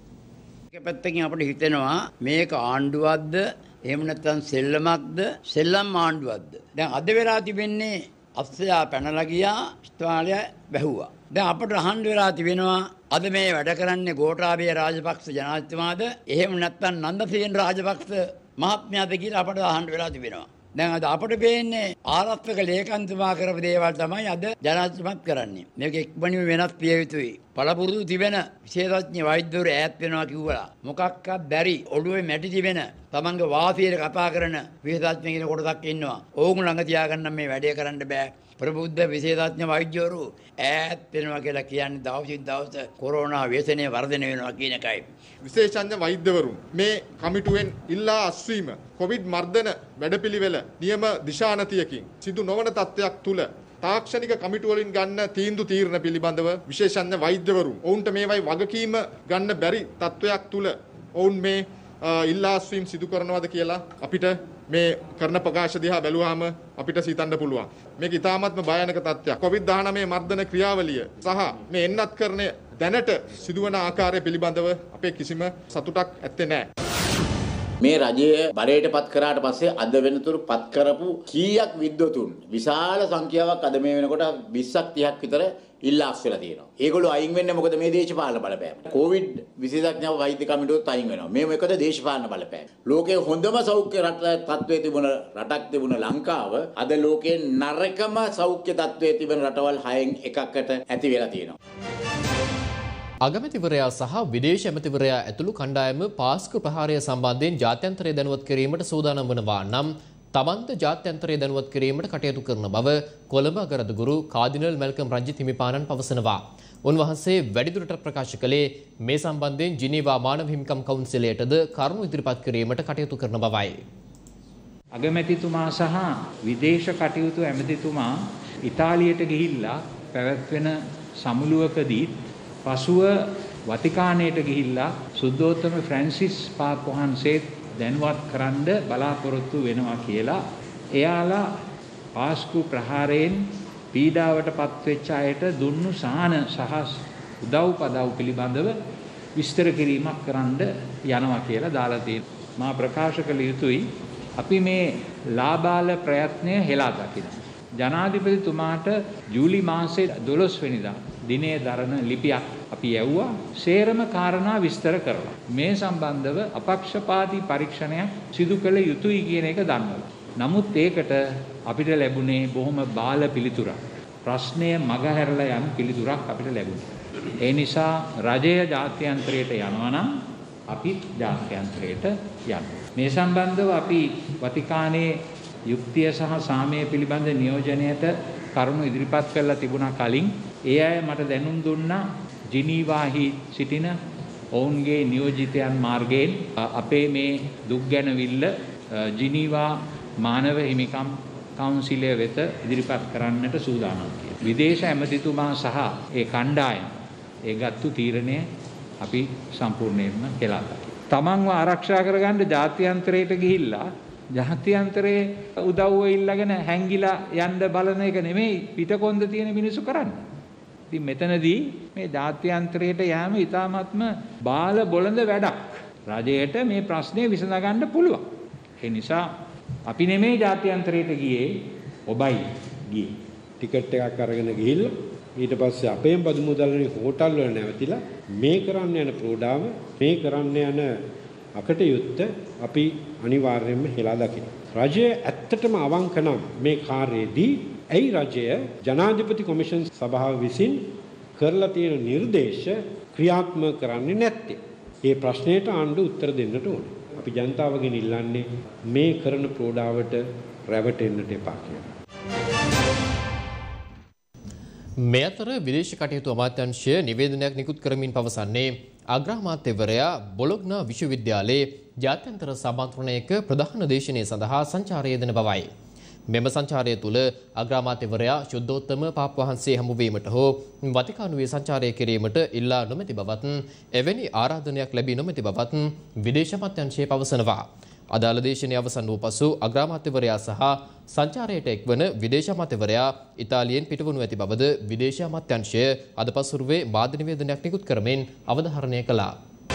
එක පැත්තකින් අපිට හිතෙනවා මේක ආණ්ඩුවක්ද එහෙම නැත්නම් සෙල්ලමක්ද සෙල්ලම් ආණ්ඩුවක්ද. දැන් අද වෙලා තිබෙන්නේ අස්සයා පැනලා ගියා ස්ථානය බැහුවා. දැන් අපිට අහන්න වෙලා තිබෙනවා අද මේ වැඩ කරන්නේ ගෝඨාභය රාජපක්ෂ ජනාධිපතිතුමාද එහෙම නැත්නම් නන්දසේන රාජපක්ෂ මහත්මයාද කියලා අපිට අහන්න වෙලා තිබෙනවා. දැන් අද අපිට පේන්නේ ආරක්ෂක ලේකම්තුමා කරපු දේවල් තමයි අද ජනාධිපතිතුමත් කරන්නේ. මේක ඉක්මනින්ම වෙනස් පිය යුතුයි. පළපුරුදු තිබෙන විශේෂඥ වෛද්‍යවරු ඈත් වෙනවා කිව්වලා මොකක්වත් බැරි ඔළුවේ මැටි තිබෙන තමන්ගේ වාසියට කතා කරන විශේෂඥ කෙනෙක් කොටසක් ඉන්නවා. ඕගොල්ලෝ ළඟ තියාගන්න මේ වැඩේ කරන්න බෑ. ප්‍රබුද්ධ විශේෂඥ වෛද්‍යවරු ඈත් වෙනවා කියලා කියන්නේ දවසින් දවස කොරෝනා ව්‍යසනය වර්ධනය වෙනවා කියන එකයි. විශේෂඥ වෛද්‍යවරුන් මේ කමිටුවෙන් ඉල්ලා අස්වීම කොවිඩ් මර්ධන වැඩපිළිවෙල නියම දිශානතියකින් සිදු නොවන තත්ත්වයක් තුල තාක්ෂණික කමිටු වලින් ගන්න තීන්දුව තීරණ පිළිබඳව විශේෂඥ වෛද්‍යවරුන් ඔවුන්ට මේවයි වගකීම ගන්න බැරි තත්ත්වයක් තුල ඔවුන් මේ ඉල්ලා අස්වීම සිදු කරනවද කියලා අපිට මේ කරන ප්‍රකාශ දිහා බැලුවාම අපිට සිතන්න පුළුවන්. මේක ඉතාමත්ම භයානක තත්ත්වයක්. කොවිඩ් දහනවය මර්ධන ක්‍රියාවලිය සහ මේ එන්නත් කරන දැනට සිදුවන ආකාරය පිළිබඳව අපේ කිසිම සතුටක් ඇත්තේ නැහැ. මේ රජය බරයට පත් කරාට පස්සේ අද වෙනතුරු පත් කරපු කීයක් විද්වතුන් විශාල සංඛ්‍යාවක් අද මේ වෙනකොට විස්සක් තිහක් විතර ඉල්ලාස් වෙලා තියෙනවා. ඒගොල්ලෝ අයින් වෙන්නේ මොකද මේ දේශපාලන බලපෑම. කොවිඩ් විශේෂඥ වෛද්‍ය කමිටුවත් අයින් වෙනවා. මේ මොකද දේශපාලන බලපෑම. ලෝකයේ හොඳම සෞඛ්‍ය රට තත්ත්වයේ තිබුණ රටක් තිබුණ ලංකාව අද ලෝකයේ නරකම සෞඛ්‍ය තත්ත්වයේ තිබෙන රටවල් හයෙන් එකකට ඇති වෙලා තියෙනවා. අගමැතිවරයා සහ විදේශ ඇමතිවරයා ඇතුළු කණ්ඩායම පාස්කු ප්‍රහාරය සම්බන්ධයෙන් ජාත්‍යන්තරය දැනුවත් කිරීමට සූදානම් වනවා නම් තමන්ද ජාත්‍යන්තරය දැනුවත් කිරීමට කටයුතු කරන බව කොළඹ අගරදුගුරු කාදිනල් මැල්කම් රංජිත් හිමිපාණන් පවසනවා. උන්වහන්සේ වැඩිදුරටත් ප්‍රකාශ කළේ මේ සම්බන්ධයෙන් ජිනීවා මානව හිමිකම් කවුන්සිලයටද කරුණු ඉදිරිපත් කිරීමට කටයුතු කරන බවයි. අගමැතිතුමා සහ විදේශ කටයුතු ඇමතිතුමා ඉතාලියට ගිහිල්ලා පැවැත්වෙන සමුළුවකදී පසුව වතිකානයට ගිහිල්ලා සුද්ධෝත්තම ෆ්‍රැන්සිස් පාප් වහන්සේත් දැනුවත් කරන්න බලාපොරොත්තු වෙනවා කියලා එයාලා පාස්කු ප්‍රහාරයෙන් පීඩාවට පත්වෙච්ච අයට දුන්නු සහන සහ උදව් පදව් පිළිබඳව විස්තර කිරීමක් කරන්න යනවා කියලා දාලා තියෙනවා. මා ප්‍රකාශ කළ යුතුයි අපි මේ ලාබාල ප්‍රයත්නය හෙලා දකිනවා. ජනාධිපතිතුමාට ජූලි මාසයේ දොළොස් වෙනිදා දිනේ දරන ලිපියක් අපි යවුවා සේරම කාරණා විස්තර කරලා. මේ සම්බන්ධව අපක්ෂපාතී පරීක්ෂණයක් සිදු කළ යුතුයි කියන එක දන්නවා. නමුත් ඒකට අපිට ලැබුණේ බොහොම බාල පිළිතුරක්. ප්‍රශ්නය මගහැරලා යන පිළිතුරක් අපිට ලැබුණා. ඒ නිසා රජය ජාත්‍යන්තරයට යනවා නම් අපි ජාත්‍යන්තරයට යනවා. මේ සම්බන්ධව අපි වතිකානයේ යුක්තිය සහ සාමය පිළිබඳ නියෝජනයට කරුණු ඉදිරිපත් කරලා තිබුණා කලින්. ඒ අය මට දැනුම් දුන්නා ජිනීවාහි සිටින ඔවුන්ගේ නියෝජිතයන් මාර්ගයෙන් අපේ මේ දුක් ගැනවිල්ල ජිනීවා මානව හිමිකම් කවුන්සිලය වෙත ඉදිරිපත් කරන්නට සූදානම් කියලා. විදේශ ඇමතිතුමා සහ ඒ කණ්ඩායම ඒ ගත්තු තීරණය අපි සම්පූර්ණයෙන්ම හෙලා දකිනවා. තමන්ව ආරක්ෂා කරගන්න ජාත්‍යන්තරයට ගිහිල්ලා ජාත්‍යන්තරයේ උදව්ව ඉල්ලගෙන හැංගිලා යන්න බලන එක නෙමෙයි පිටකොන්ද තියෙන මිනිස්සු කරන්නේ. ඉතින් මෙතනදී මේ ජාත්‍යන්තරයට යෑම ඉතාමත්ම බාල බොළඳ වැඩක්. රජයට මේ ප්‍රශ්නේ විසඳගන්න පුළුවන්. ඒ නිසා අපි නෙමෙයි ජාත්‍යන්තරයට ගියේ ඔබයි ගියේ. ටිකට් එකක් අරගෙන ගිහිල්ලා ඊට පස්සේ අපේම බදු මුදල්නේ හෝටල් වල නැවතිලා මේ කරන්න යන ප්‍රෝඩාව මේ කරන්න යන අකටයුත්ත අපි අනිවාර්යයෙන්ම හෙලා දකිනවා. රජය ඇත්තටම අවංක නම් මේ කාර්යයේදී ඇයි රජය ජනාධිපති කොමිෂන් සභාව විසින් කරලා තියෙන නිර්දේශ ක්‍රියාත්මක කරන්නේ නැත්තේ? මේ ප්‍රශ්නයට ආණ්ඩුව උත්තර දෙන්නට ඕනේ. අපි ජනතාවගෙන් ඉල්ලන්නේ මේ කරන ප්‍රෝඩාවට රැවටෙන්නට එපා කියලා. මේ අතර විදේශ කටයුතු අමාත්‍යාංශය නිවේදනයක් නිකුත් කරමින් පවසන්නේ අග්‍රාමාත්‍යවරයා බොලොග්නා විශ්වවිද්‍යාලයේ ජාත්‍යන්තර සම්මන්ත්‍රණයක ප්‍රධාන දේශනය සඳහා සංචාරය යෙදෙන බවයි. මෙම සංචාරය තුළ අග්‍රාමාත්‍යවරයා ශුද්ධෝත්තම පාප් වහන්සේ හමුවීමට හෝ වතිකානුවේ සංචාරය කිරීමට ඉල්ලා නොමැති බවත් එවැනි ආරාධනයක් ලැබී නොමැති බවත් විදේශ අමාත්‍යාංශය පවසනවා. අදාළ දේශනය අවසන් වූ පසු අග්‍රාමාත්‍යවරයා සහ සංචාරයට එක්වන විදේශ අමාත්‍යවරයා ඉතාලියෙන් පිටවනු ඇති බවද විදේශ අමාත්‍යාංශය අද පසුරුවේ මාධ්‍ය නිවේදනයක් නිකුත් කරමින් අවධාරණය කළා.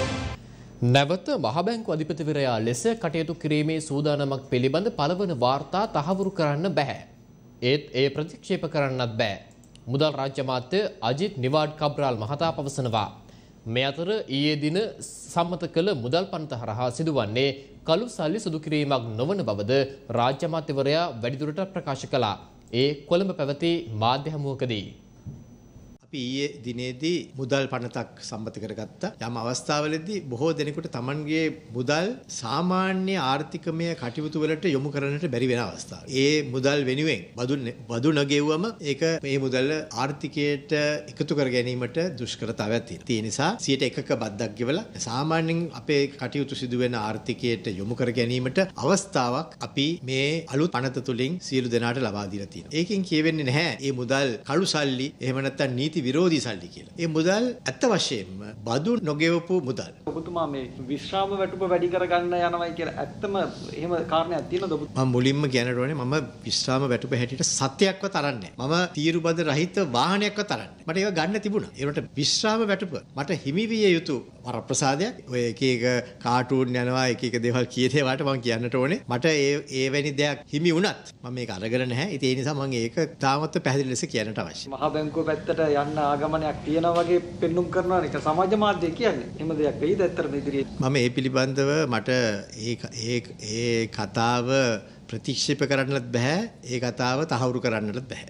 නැවත මහ බැංකු අධිපතිවරයා ලෙස කටයුතු කිරීමේ සූදානමක් පිළිබඳ පළවන වාර්තා තහවුරු කරන්න බෑ. ඒත් ඒ ප්‍රතික්ෂේප කරන්නත් බෑ. මුදල් රාජ්‍ය අමාත්‍ය අජිත් නිවාඩ් කබ්‍රාල් මහතා පවසනවා. මේ අතර ඊයේ දින සම්මත කළ මුදල් පනත හරහා සිදුවන්නේ කළු සල්ලි සුදු කිරීමක් නොවන බවද රාජ්‍ය අමාත්‍යවරයා වැඩිදුරටත් ප්‍රකාශ කළා. ඒ කොළඹ පැවති මාධ්‍ය හමුවකදී අපි ඊයේ දිනේදී මුදල් පනතක් සම්මත කරගත්තා. යම් අවස්ථාවලදී බොහෝ දෙනෙකුට Tamanගේ මුදල් සාමාන්‍ය ආර්ථිකමය කටයුතු වලට යොමු කරන්නට බැරි වෙන අවස්ථා. ඒ මුදල් වෙනුවෙන් බදු බදු නොගෙව්වම ඒක මේ මුදල් ආර්ථිකයට එකතු කර ගැනීමට දුෂ්කරතාවයක් තියෙනවා. ඒ නිසා සියයට එකක බද්දක් ගෙවලා සාමාන්‍යයෙන් අපේ කටයුතු සිදු වෙන ආර්ථිකයට යොමු කර ගැනීමට අවස්ථාවක් අපි මේ අලුත් පනත තුලින් සියලු දෙනාට ලබා දීලා තියෙනවා. ඒකෙන් කියවෙන්නේ නැහැ මේ මුදල් කළු සල්ලි එහෙම නැත්නම් නීති විරෝධී සල්ලි කියලා. ඒ මුදල් ඇත්ත වශයෙන්ම බදු නොගෙවපු මුදල්. ඔබතුමා මේ විශ්‍රාම වැටුප වැඩි කරගන්න යනවායි කියලා ඇත්තම එහෙම කාරණයක් තියෙනවද ඔබ? මම මුලින්ම කියන්නට ඕනේ මම විශ්‍රාම වැටුප හැටියට සත්‍යයක්වත් අරන්නේ නැහැ. මම තීරු බද රහිත වාහනයක්වත් අරන්නේ. මට ඒක ගන්න තිබුණා. ඒකට විශ්‍රාම වැටුප මට හිමි විය යුතු වරප්‍රසාදයක්. ඔය එක එක කාටූන් යනවා එක එක දේවල් කියන ඒවාට මම කියන්නට ඕනේ. මට ඒ ඒ වැනි දෙයක් හිමි වුණත් මම මේක අරගෙන නැහැ. ඉතින් ඒ නිසා මම ඒක තාමත් පැහැදිලි ලෙස කියන්නට අවශ්‍යයි. මහා බැංකුව පැත්තට යන්න ආගමනයක් තියෙනවා වගේ පෙන්눔 කරනවා නේ. සමාජ මාධ්‍ය කියන්නේ. එහෙම දෙයක් වෙයිද ඇත්තටම ඉදිරියේ? මම ඒ පිළිබඳව මට ඒ ඒ ඒ කතාව ප්‍රතික්ෂේප කරන්නත් බෑ. ඒ කතාව තහවුරු කරන්නත් බෑ.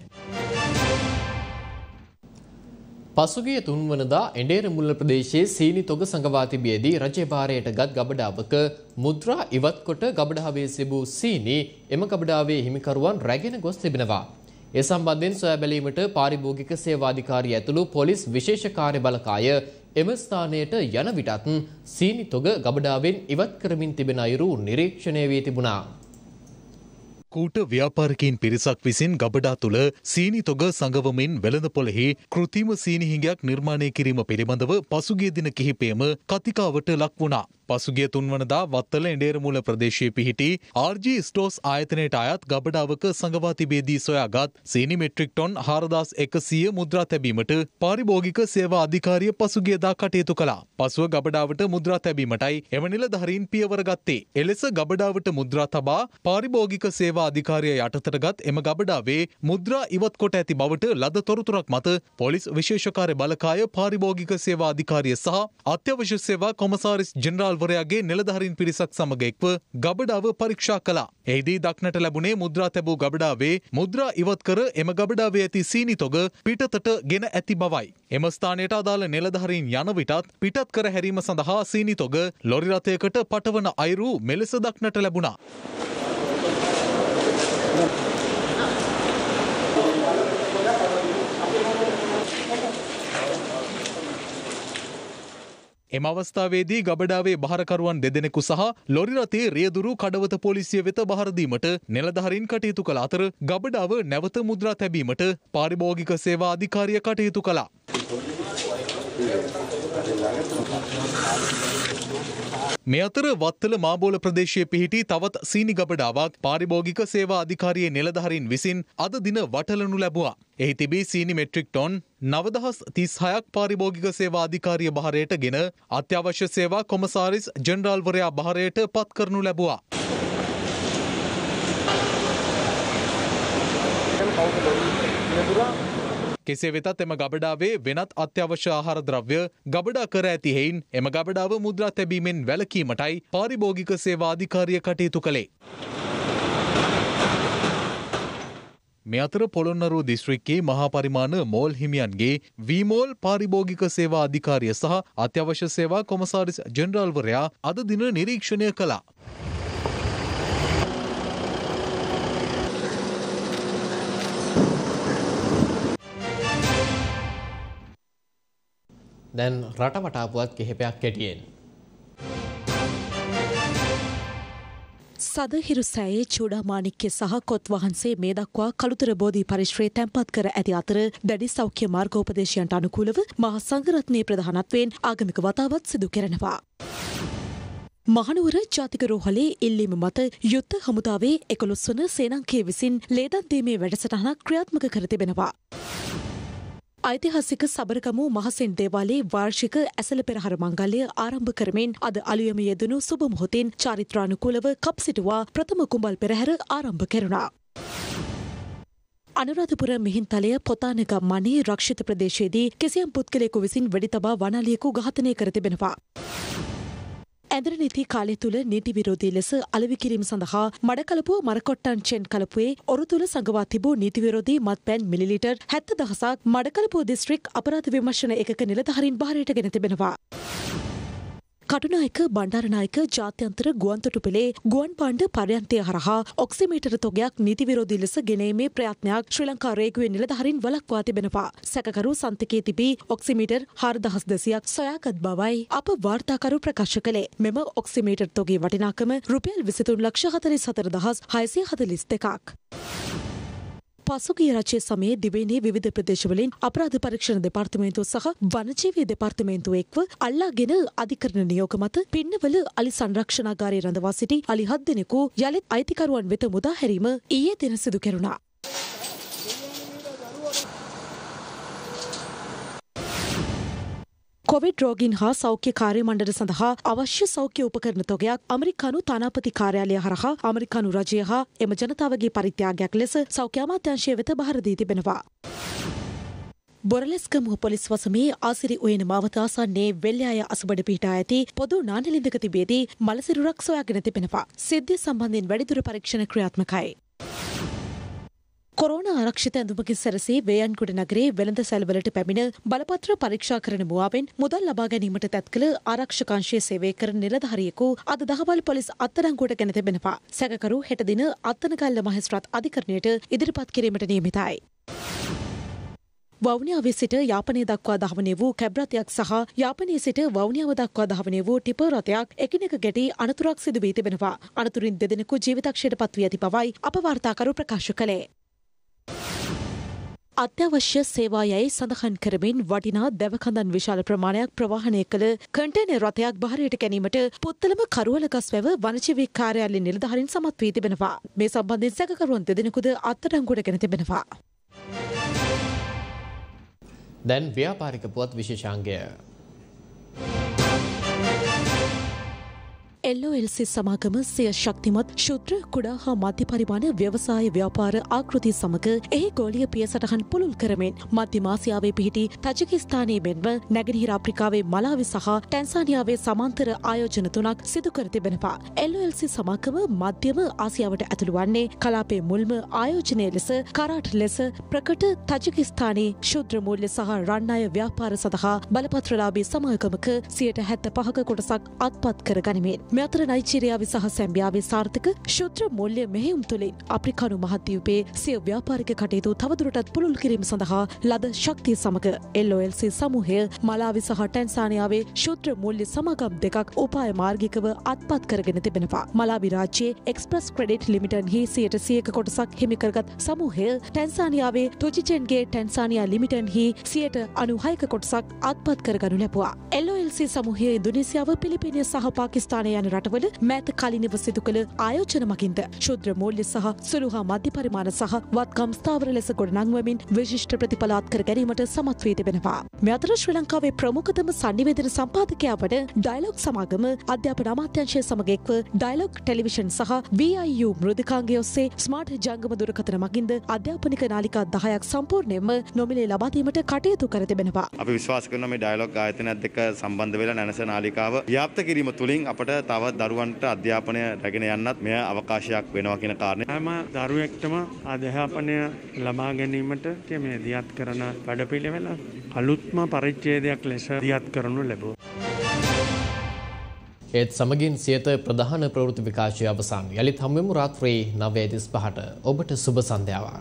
පසුගිය තුන්වනදා එඬේර මුල්ල ප්‍රදේශයේ සීනි තොග සංගවා තිබියදී රජයේ භාරයට ගත් ගබඩාවක මුද්‍රා ඉවත් කොට ගබඩාවේ සිබූ සීනි එම ගබඩාවේ හිමිකරුවන් රැගෙන ගොස් තිබෙනවා. ඒ සම්බන්ධයෙන් සොයා බැලීමට පාරිභෝගික සේවා අධිකාරිය ඇතුළු පොලිස් විශේෂ කාර්ය බළකාය එම ස්ථානයට යන විටත් සීනි තොග ගබඩාවෙන් ඉවත් කරමින් තිබෙන අයුරු නිරීක්ෂණය වී තිබුණා. කූට ව්‍යාපාරිකයින් පිරිසක් විසින් ගබඩා තුළ සීනි තොග සංගවමින් වෙළඳපොළෙහි කෘත්‍රිම සීනි හිඟයක් නිර්මාණය කිරීම පිළිබඳව පසුගිය දින කිහිපයම කතිකාවට ලක් වුණා. පසුගිය තුන්වනදා වත්තල එඬේරමුල ප්‍රදේශයේ පිහිටි ආර්.ජී. ස්ටෝස් ආයතනයට අයත් ගබඩාවක සංගවා තිබේදී සොයාගත් සීනි මෙට්‍රික් ටොන් හාරදාස් එකසීය මුද්‍රා තැබීමට පාරිභෝගික සේවා අධිකාරිය පසුගියදා කටයුතු කළා. පසුව ගබඩාවට මුද්‍රා තැබීමටයි එම නිලධාරීන් පියවර ගත්තේ. එලෙස ගබඩාවට මුද්‍රා තබා පාරිභෝගික සේවා අධිකාරිය යටතටගත් එම ගබඩාවේ මුද්‍රා ඉවත් කොට ඇති බවට ලද තොරතුරක් මත පොලිස් විශේෂ කාර්ය බළකාය පාරිභෝගික සේවා අධිකාරිය සහ අත්‍යවශ්‍ය සේවා කොමසාරිස් ජෙනරාල් වරයාගේ නිලධාරීන් පිරිසක් සමග එක්ව ගබඩාව පරීක්ෂා කළා. එහිදී දක්නට ලැබුණේ මුද්‍රා තැබූ ගබඩාවේ මුද්‍රා ඉවත් කර එම ගබඩාවේ ඇති සීනි තොග පිටතට ගෙන ඇති බවයි. එම ස්ථානයට අදාළ නිලධාරීන් යන විටත් පිටත් කර හැරීම සඳහා සීනි තොග ලොරි රථයකට පටවන අයුරු මෙලෙස දක්නට ලැබුණා. එම අවස්ථාවේදී ගබඩාවේ බහරකරුවන් දෙදෙනෙකු සහ ලොරි රථයේ රියදුරු කඩවත පොලිසිය වෙත බහර දීමට නිලධාරීන් කටයුතු කළ අතර ගබඩාව නැවත මුද්‍රා තැබීමට පාරිභෝගික සේවා අධිකාරිය කටයුතු කළා. මේ අතර වත්තල මාබෝල ප්‍රදේශයේ පිහිටි තවත් සීනි ගබඩාවක් පාරිභෝගික සේවා අධිකාරියේ නිලධාරීන් විසින් අද දින වටලනු ලැබුවා. එහි තිබී සීනි මෙට්‍රික් ටොන් නවදහස් තිස් හයක් පාරිභෝගික සේවා අධිකාරිය බහරයට ගෙන අත්‍යවශ්‍ය සේවා කොමසාරිස් ජෙනරාල්වරයා බහරයට පත් කරනු ලැබුවා. කෙසේ වෙතත් එම ගබඩාවේ වෙනත් අත්‍යවශ්‍ය ආහාර ද්‍රව්‍ය ගබඩා කර ඇති හේයින් එම ගබඩාව මුද්‍රා තැබීමෙන් වැළකීමටයි පාරිභෝගික සේවා අධිකාරිය කටයුතු කළේ. මේ අතර පොළොන්නරුව දිස්ත්‍රික්කයේ මහා පරිමාණ මෝල් හිමියන්ගේ වීමෝල් පාරිභෝගික සේවා අධිකාරිය සහ අත්‍යවශ්‍ය සේවා කොමසාරිස් ජෙනරාල්වරයා අද දින නිරීක්ෂණය කළා. දැන් රටවටා පුවත් කිහිපයක් කෙටියෙන්. සදහිරු සෑයේ චූඩාමාණික්‍ය සහ කොත් වහන්සේ මේ දක්වා කළුතර බෝධි පරිශ්‍රයේ තැන්පත් කර ඇති අතර දැඩි සෞඛ්‍ය මාර්ගෝපදේශයන්ට අනුකූලව මහා සංඝරත්නයේ ප්‍රධානත්වයෙන් ආගමික වතාවත් සිදු කෙරෙනවා. මහනුවර ජාතික රෝහලේ ඉල්ලීම මත යුද්ධ හමුදාවේ එකොළොස් වන සේනාංකය විසින් ලේදන් දීමේ වැඩසටහනක් ක්‍රියාත්මක කර තිබෙනවා. ඓතිහාසික සබරගමු මහසෙන් දේවාලයේ වාර්ෂික ඇසළ පෙරහර මංගල්‍ය ආරම්භ කරමින් අද අලුයම යෙදුණු සුබ මොහොතින් චාරිත්‍රානුකූලව කප් සිටුවා ප්‍රථම කුඹල් පෙරහැර ආරම්භ කෙරුණා. අනුරාධපුර මිහින්තලය පොතානගම් මණී රක්ෂිත ප්‍රදේශයේදී කිසියම් පුද්ගලයෙකු විසින් වෙඩි තබා වනාලියෙකු ඝාතනය කර තිබෙනවා. ඇඳර නීති කාලය තුළ නීති විරෝධී ලෙස අලෙවි කිරීම සඳහා මඩකලපුව මරකොට්ටන් චෙන් කලපුවේ ඔරු තුළ සංගවා තිබූ නීති විරෝධී මත්පැන් මිලිලීටර් හැත්ත දහසක් මඩකලපුව දිස්ත්‍රික් අපරාධ විමර්ශන එකක නිලධාරීන් භාරයට ගෙන තිබෙනවා. කටුනායක බණ්ඩාරනායක ජාත්‍යන්තර ගුවන්තොටුපළේ ගුවන් පාණ්ඩ පර්යන්තය හරහා ඔක්සිමීටර තොගයක් නීති විරෝධී ලෙස ගෙනීමේ ප්‍රයත්නයක් ශ්‍රී ලංකා රේගුවේ නිලධාරීන් වළක්වා තිබෙනවා. සැකකරු සන්තිකයේ තිබී ඔක්සිමීටර් හාරදහස් දෙසියක් සොයාගත් බවයි අප වාර්තාකරු ප්‍රකාශ කළේ. මෙම ඔක්සිමීටර් තොගේ වටිනාකම රුපියල් විසිතුන් ලක්ෂ හතළිස් හතර දහස් හයසිය හතළිස් දෙකක්. පසුගිය රජයේ සමයේ දිවයිනේ විවිධ ප්‍රදේශවලින් අපරාධ පරීක්ෂණ දෙපාර්තමේන්තුව සහ වනජීවී දෙපාර්තමේන්තුව එක්ව අල්ලාගෙන අධිකරණ නියෝග මත පින්නවල අලි සංරක්ෂණාගාරයේ රඳවා සිටි අලි හත් දෙනෙකු යළිත් අයිතිකරුවන් වෙත මුදා හැරීම ඊයේ දින සිදු කෙරුණා. කොවිඩ් රෝගීන් හා සෞඛ්‍ය කාර්ය මණ්ඩල සඳහා අවශ්‍ය සෞඛ්‍ය උපකරණ තොගයක් ඇමරිකානු තානාපති කාර්යාලය හරහා ඇමරිකානු රජය හා එම ජනතාවගේ පරිත්‍යාගයක් ලෙස සෞඛ්‍ය අමාත්‍යාංශය වෙත බහර දී තිබෙනවා. බොරලැස්ගමුව පොලිස් වසමේ ආසිරි උයන මාවත ආසන්නයේ වෙල්යාය අසබඩ පිහිටා ඇති පොදු නානලින්දක තිබියදී මලසිරුරක් සොයාගෙන තිබෙනවා. සිද්ධිය සම්බන්ධයෙන් වැඩිදුර පරීක්ෂණ ක්‍රියාත්මකයි. කොරෝනා ආරක්ෂිත ඇඳුමකින් සැරසී වේයන්ගොඩ නගරයේ වෙළඳ සැලවලට පැමිණ බලපත්‍ර පරීක්ෂා කරන මුවාවෙන් මුදල් ලබා ගැනීමට තැත් කළ ආරක්ෂකාංශයේ සේවය කරන නිලධාරියෙකු අද දහවල් පොලිස් අත්අඩංගුවට ගෙන තිබෙනවා. සැකකරු හෙට දින අත්තනගල්ල මහේස්ත්‍රාත් අධිකරණයට ඉදිරිපත් කිරීමට නියමිතයි. වවුනියාවේ සිට යාපනය දක්වා ධාවනය වූ කැබ් රථයක් සහ යාපනයේ සිට වවුනියාව දක්වා ධාවනය වූ ටිපර් රථයක් එකිනෙක ගැටී අනතුරක් සිදු වී තිබෙනවා. අනතුරින් දෙදෙනෙකු ජීවිතක්ෂයට පත් වී ඇති බවයි අප වාර්තාකරු ප්‍රකාශ කළේ. අත්‍යවශ්‍ය සේවා යැයි සඳහන් කරමින් වටිනා දැවකඳන් විශාල ප්‍රමාණයක් ප්‍රවාහනය කළ කන්ටේනර් රථයක් බහරයට ගැනීමට පුත්තලම කරුවලගස්වැව වනජීවී කාර්යාලයේ නිලධාරීන් සමත් වී තිබෙනවා. මේ සම්බන්ධයෙන් සැකකරුවන් දෙදෙනෙකුද අත්අඩංගුවට ගෙන තිබෙනවා. දැන් ව්‍යාපාරික පුවත් විශේෂාංගය. එල් ඔ එල් සී සමාගම සිය ශක්තිමත් ශුද්‍ර කුඩා හා මධ්‍ය පරිමාණ ව්‍යවසාය ව්‍යාපාර ආකෘති සමග එහි ගෝලීය පිය සටහන් පුළුල් කරමින් මධ්‍යම ආසියාවේ පිහිටි තජිකිස්තානයේ මෙන්ම නැගෙනහිර අප්‍රිකාවේ මලාවි සහ ටැන්සානියාවේ සමාන්තර ආයෝජන තුනක් සිදු කර තිබෙනවා. එල් ඔ එල් සී සමාගම මධ්‍යම ආසියාවට ඇතුළු වන්නේ කලාපයේ මුල්ම ආයෝජනය ලෙස කරාට් ලෙස ප්‍රකට තජිකිස්තානයේ ශුද්‍ර මූල්‍ය සහ රන් අය ව්‍යාපාර සඳහා බලපත්‍රලාභී සමාගමක සියයට හැත්තෑ පහක කොටසක් අත්පත් කර ගනිමින් මේ අතර නයිජීරියාවේ සහ සැම්බියාවේ සාර්ථක ශුද්‍ර මූල්‍ය මෙහෙයුම් තුළින් අප්‍රිකානු මහද්වීපයේ සිය ව්‍යාපාරික කටයුතු තවදුරටත් පුළුල් කිරීම සඳහා ලද ශක්තිය සමග එල් ඔ එල් සී සමූහය මලාවි සහ ටැන්සානියාවේ ශුද්‍ර මූල්‍ය සමාගම් දෙකක් උපාය මාර්ගිකව අත්පත් කරගෙන තිබෙනවා. මලාවි රාජ්‍යයේ එක්ස්ප්‍රස් ක්‍රෙඩිට් ලිමිටඩ්හි සියයට සියයක කොටසක් හිමි කරගත් සමූහය ටැන්සානියාවේ තුජිචෙන්ගේ ටැන්සානියා ලිමිටඩ්හි සියයට අනූහයක කොටසක් අත්පත් කරගනු ලැබුවා. එල් ඔ එල් සී සමූහය ඉන්දුනීසියාව පිලිපීනය සහ පාකිස්තානය යන රටවල මෑත කලින්ව සිදු කළ ආයෝජන මගින්ද ශුද්‍ර මූල්‍ය සහ සුළු හා මධ්‍ය පරිමාණ සහ වත්කම් ස්ථාවර ලෙස ගොඩනංවමින් විශිෂ්ට ප්‍රතිඵලාත් කර ගැනීමට සමත් වී තිබෙනවා. මේ අතර ශ්‍රී ලංකාවේ ප්‍රමුඛතම සංනිවේදන සම්පාදකයා වන ඩයලොග් සමාගම අධ්‍යාපන අමාත්‍යාංශය සමග එක්ව ඩයලොග් ටෙලිවිෂන් සහ වී අයි යූ මෘදුකාංගය ඔස්සේ ස්මාර්ට් ජංගම දුරකථන මගින්ද අධ්‍යාපනික නාලිකා දහයක් සම්පූර්ණයෙන්ම නොමිලේ ලබා දීමට කටයුතු කර තිබෙනවා. අපි විශ්වාස කරනවා මේ ඩයලොග් ආයතනයත් එක්ක සම්බන්ධ වෙලා නැනස නාලිකාව ව්‍යාප්ත කිරීම තුළින් අපට තව දරුවන්ට අධ්‍යාපනය රැගෙන යන්නත් මෙය අවකාශයක් වෙනවා කියන කාරණය. හැම දරුවෙක්ටම අධ්‍යාපනය ලබා ගැනීමට මේ දියත් කරන වැඩපිළිවෙල අලුත්ම පරිච්ඡේදයක් ලෙස දියත් කරනු ලැබුවා. ඒත් සමගින් සියත ප්‍රධාන ප්‍රවෘත්ති විකාශය අවසන්. යලිත් හමුවෙමු රාත්‍රී නවය තිස්පහට. ඔබට සුබ සන්ධ්‍යාවක්.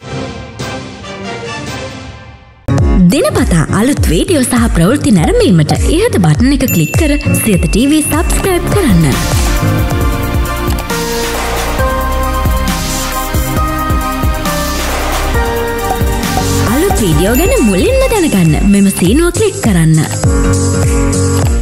දිනපතා අලුත් වීඩියෝ සහ ප්‍රවෘත්ති නැරඹීමට ඉහත බටන් එක ක්ලික් කර සියත ටීවී සබ්ස්ක්‍රයිබ් කරන්න. අලුත් වීඩියෝ ගැන මුලින්ම දැනගන්න මෙම සීනුව ක්ලික් කරන්න.